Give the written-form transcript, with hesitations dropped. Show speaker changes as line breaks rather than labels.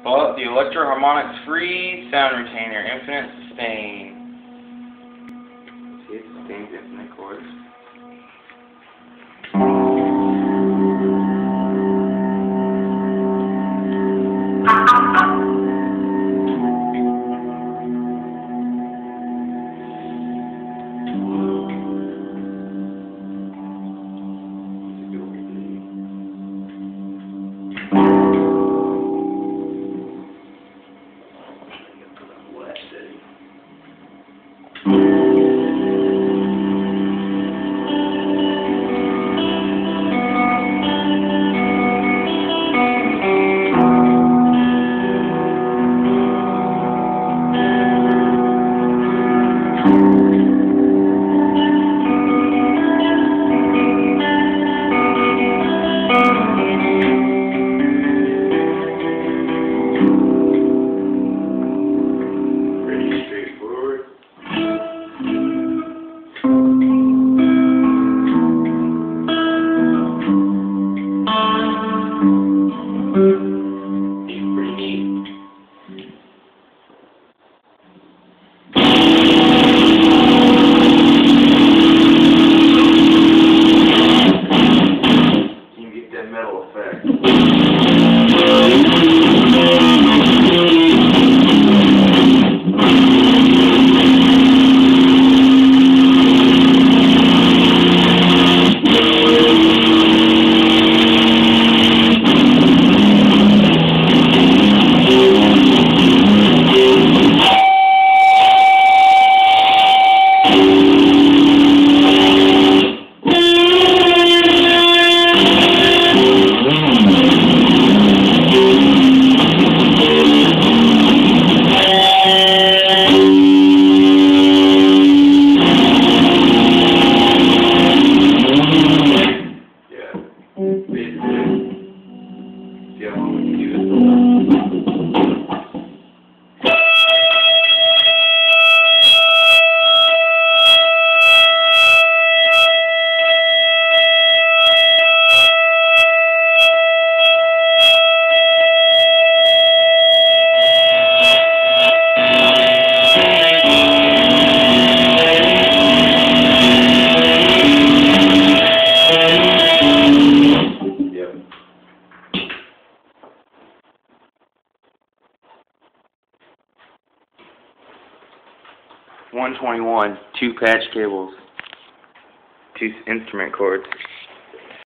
Well, the Electro-Harmonics Free Sound Retainer, Infinite Sustain. See, it sustains infinite chords. Pretty neat. You can get that metal effect. Yeah, we can do this. Yep. 121, 2 patch cables, 2 instrument cords.